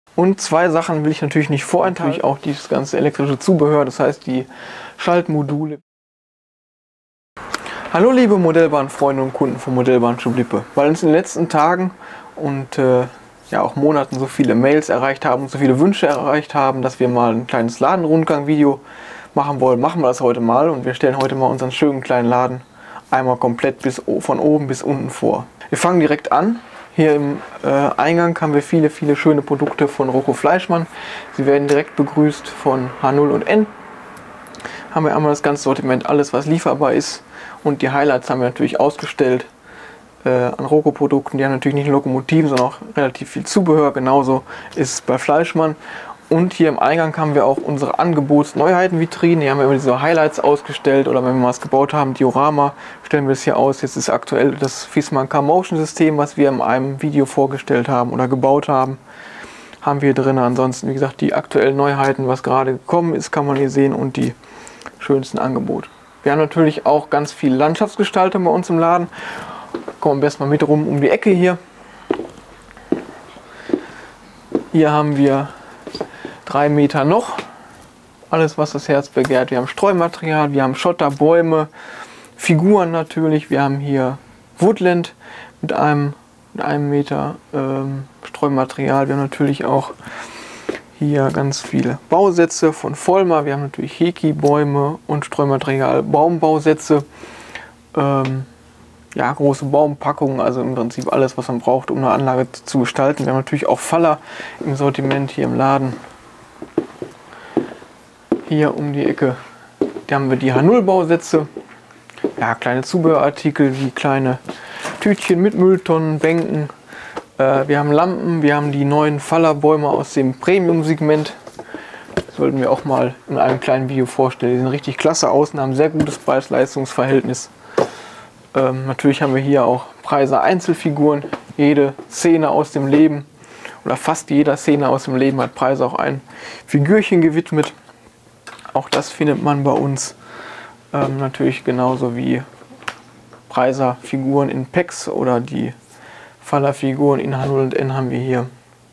Und zwei Sachen will ich natürlich nicht vorenthalten. Natürlich auch dieses ganze elektrische Zubehör, das heißt die Schaltmodule. Hallo liebe Modellbahnfreunde und Kunden von Modellbahn-Schub Lippe. Weil uns in den letzten Tagen und ja auch Monaten so viele Mails erreicht haben und so viele Wünsche erreicht haben, dass wir mal ein kleines Ladenrundgang-Video machen wollen, machen wir das heute mal und wir stellen heute mal unseren schönen kleinen Laden einmal komplett von oben bis unten vor. Wir fangen direkt an. Hier im Eingang haben wir viele schöne Produkte von Rocco Fleischmann. Sie werden direkt begrüßt von H0 und N. Haben wir einmal das ganze Sortiment, alles was lieferbar ist, und die Highlights haben wir natürlich ausgestellt an Rocco-Produkten. Die haben natürlich nicht nur Lokomotiven, sondern auch relativ viel Zubehör. Genauso ist es bei Fleischmann. Und hier im Eingang haben wir auch unsere Angebots-Neuheiten-Vitrinen. Hier haben wir immer diese Highlights ausgestellt, oder wenn wir was gebaut haben, Diorama, stellen wir es hier aus. Jetzt ist aktuell das Viessmann Car-Motion-System, was wir in einem Video vorgestellt haben oder gebaut haben, haben wir drin. Ansonsten, wie gesagt, die aktuellen Neuheiten, was gerade gekommen ist, kann man hier sehen, und die schönsten Angebote. Wir haben natürlich auch ganz viel Landschaftsgestaltung bei uns im Laden. Kommen wir am besten mal mit rum um die Ecke hier. Hier haben wir 3 Meter noch. Alles, was das Herz begehrt. Wir haben Streumaterial, wir haben Schotter, Bäume, Figuren natürlich. Wir haben hier Woodland mit einem Meter Streumaterial. Wir haben natürlich auch hier ganz viele Bausätze von Vollmer. Wir haben natürlich Heki-Bäume und Streumaterial, Baumbausätze. Ja, große Baumpackungen, also im Prinzip alles, was man braucht, um eine Anlage zu gestalten. Wir haben natürlich auch Faller im Sortiment hier im Laden. Hier um die Ecke, da haben wir die H0-Bausätze. Ja, kleine Zubehörartikel wie kleine Tütchen mit Mülltonnen, Bänken. Wir haben Lampen, wir haben die neuen Fallerbäume aus dem Premium-Segment. Das sollten wir auch mal in einem kleinen Video vorstellen. Die sehen richtig klasse aus und haben ein sehr gutes Preis-Leistungs-Verhältnis. Natürlich haben wir hier auch Preise Einzelfiguren. Jede Szene aus dem Leben oder fast jeder Szene aus dem Leben hat Preise auch ein Figürchen gewidmet. Auch das findet man bei uns. Natürlich genauso wie Preiser-Figuren in Packs oder die Fallerfiguren in H0 und N haben wir hier.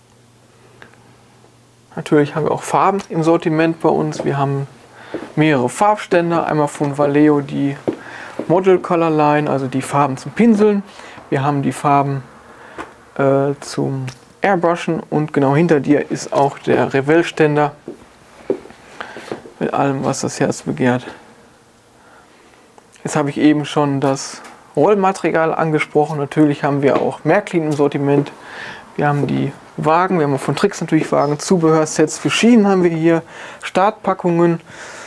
Natürlich haben wir auch Farben im Sortiment bei uns. Wir haben mehrere Farbständer. Einmal von Vallejo die Model Color Line, also die Farben zum Pinseln. Wir haben die Farben zum Airbrushen, und genau hinter dir ist auch der Revell-Ständer mit allem, was das Herz begehrt. Jetzt habe ich eben schon das Rollmaterial angesprochen. Natürlich haben wir auch Märklin im Sortiment. Wir haben die Wagen, wir haben auch von Trix natürlich Wagen, Zubehörsets für Schienen haben wir hier, Startpackungen.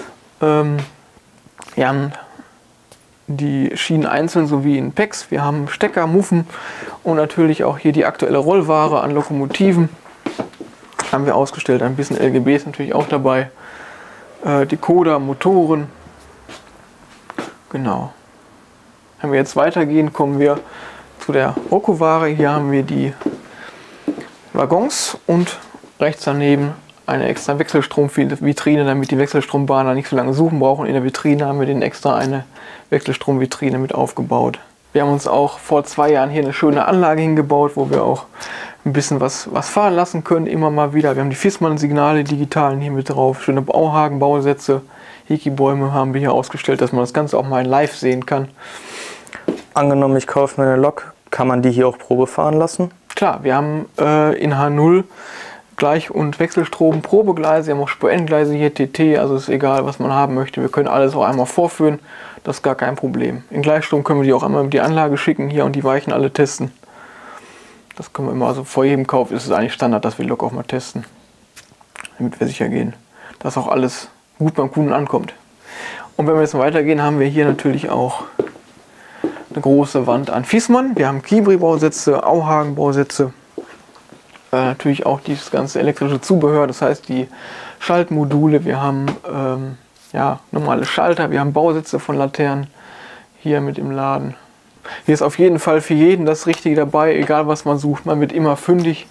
Wir haben die Schienen einzeln sowie in Packs. Wir haben Stecker, Muffen und natürlich auch hier die aktuelle Rollware an Lokomotiven. Haben wir ausgestellt, ein bisschen LGBs natürlich auch dabei. Decoder, Motoren. Genau. Wenn wir jetzt weitergehen, kommen wir zu der Rocco-Ware. Hier haben wir die Waggons und rechts daneben eine extra Wechselstrom-Vitrine, damit die Wechselstrombahner nicht so lange suchen brauchen. In der Vitrine haben wir den extra eine Wechselstrom-Vitrine mit aufgebaut. Wir haben uns auch vor 2 Jahren hier eine schöne Anlage hingebaut, wo wir auch ein bisschen was fahren lassen können, immer mal wieder. Wir haben die Viessmann-Signale, digitalen hier mit drauf, schöne Bauhaken, Bausätze, Heki-Bäume haben wir hier ausgestellt, dass man das Ganze auch mal in live sehen kann. Angenommen, ich kaufe mir eine Lok, kann man die hier auch Probe fahren lassen? Klar, wir haben in H0 Gleich- und Wechselstrom Probegleise, wir haben auch Spur-N-Gleise hier, TT, also ist egal, was man haben möchte. Wir können alles auch einmal vorführen, das ist gar kein Problem. In Gleichstrom können wir die auch einmal mit die Anlage schicken hier und die Weichen alle testen. Das können wir immer, also vor jedem Kauf ist es eigentlich Standard, dass wir die Lok auch mal testen, damit wir sicher gehen, dass auch alles gut beim Kunden ankommt. Und wenn wir jetzt weitergehen, haben wir hier natürlich auch eine große Wand an Viessmann. Wir haben Kibri-Bausätze, Auhagen-Bausätze. Natürlich auch dieses ganze elektrische Zubehör, das heißt die Schaltmodule. Wir haben ja, normale Schalter, wir haben Bausätze von Laternen hier mit im Laden. Hier ist auf jeden Fall für jeden das Richtige dabei, egal was man sucht, man wird immer fündig.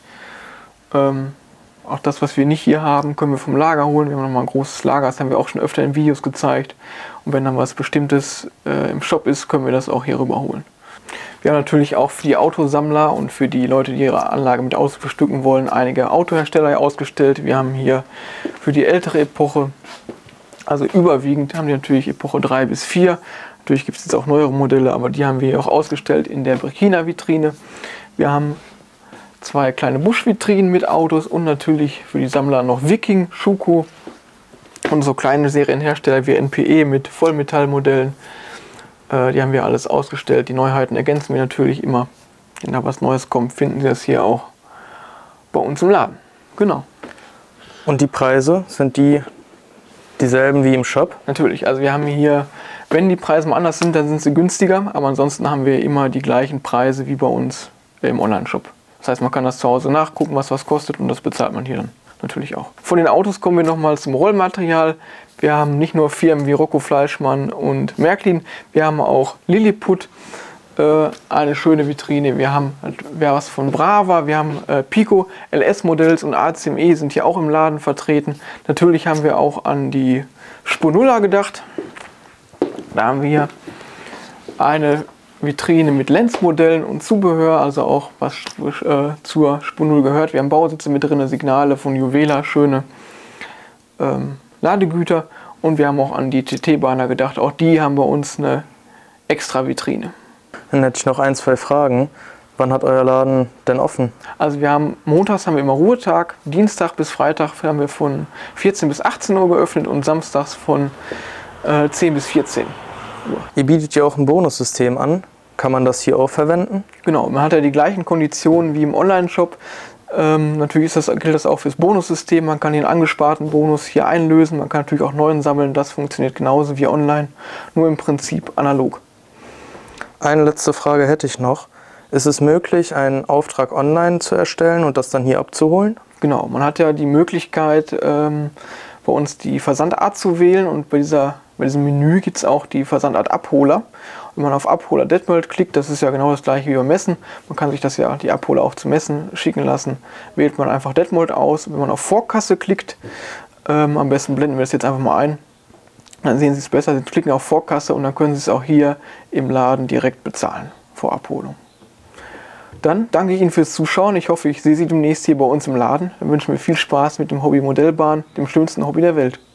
Auch das, was wir nicht hier haben, können wir vom Lager holen. Wir haben nochmal ein großes Lager, das haben wir auch schon öfter in Videos gezeigt. Und wenn dann was Bestimmtes im Shop ist, können wir das auch hier rüber holen. Wir haben natürlich auch für die Autosammler und für die Leute, die ihre Anlage mit Autos bestücken wollen, einige Autohersteller ausgestellt. Wir haben hier für die ältere Epoche, also überwiegend haben die natürlich Epoche 3 bis 4. Natürlich gibt es jetzt auch neuere Modelle, aber die haben wir hier auch ausgestellt in der Brekina-Vitrine. Wir haben 2 kleine Busch-Vitrinen mit Autos und natürlich für die Sammler noch Viking, Schuko und so kleine Serienhersteller wie NPE mit Vollmetallmodellen. Die haben wir alles ausgestellt. Die Neuheiten ergänzen wir natürlich immer. Wenn da was Neues kommt, finden Sie das hier auch bei uns im Laden. Genau. Und die Preise, sind die dieselben wie im Shop? Natürlich. Also wir haben hier, wenn die Preise mal anders sind, dann sind sie günstiger. Aber ansonsten haben wir immer die gleichen Preise wie bei uns im Online-Shop. Das heißt, man kann das zu Hause nachgucken, was kostet, und das bezahlt man hier dann natürlich auch. Von den Autos kommen wir nochmal zum Rollmaterial. Wir haben nicht nur Firmen wie Rocco Fleischmann und Märklin, wir haben auch Lilliput, eine schöne Vitrine. Wir haben was von Brava, wir haben Pico, LS-Modells und ACME sind hier auch im Laden vertreten. Natürlich haben wir auch an die Sponulla gedacht. Da haben wir eine Vitrine mit Lenzmodellen und Zubehör, also auch was zur Spur gehört. Wir haben Bausitze mit drin, Signale von Juvela, schöne Ladegüter, und wir haben auch an die TT-Bahner gedacht. Auch die haben bei uns eine extra Vitrine. Dann hätte ich noch 1, 2 Fragen. Wann hat euer Laden denn offen? Also wir haben montags haben wir immer Ruhetag, Dienstag bis Freitag haben wir von 14 bis 18 Uhr geöffnet und samstags von 10 bis 14 Uhr. Ihr bietet ja auch ein Bonussystem an. Kann man das hier auch verwenden? Genau, man hat ja die gleichen Konditionen wie im Online-Shop. Natürlich gilt das auch fürs Bonussystem. Man kann den angesparten Bonus hier einlösen. Man kann natürlich auch neuen sammeln. Das funktioniert genauso wie online, nur im Prinzip analog. Eine letzte Frage hätte ich noch. Ist es möglich, einen Auftrag online zu erstellen und das dann hier abzuholen? Genau, man hat ja die Möglichkeit, bei uns die Versandart zu wählen, und bei diesem Menü gibt es auch die Versandart Abholer. Wenn man auf Abholer Detmold klickt, das ist ja genau das gleiche wie beim Messen. Man kann sich das ja, die Abholer, auch zum Messen schicken lassen. Wählt man einfach Detmold aus. Wenn man auf Vorkasse klickt, am besten blenden wir das jetzt einfach mal ein. Dann sehen Sie es besser. Sie klicken auf Vorkasse und dann können Sie es auch hier im Laden direkt bezahlen vor Abholung. Dann danke ich Ihnen fürs Zuschauen. Ich hoffe, ich sehe Sie demnächst hier bei uns im Laden. Dann wünschen wir viel Spaß mit dem Hobby Modellbahn, dem schönsten Hobby der Welt.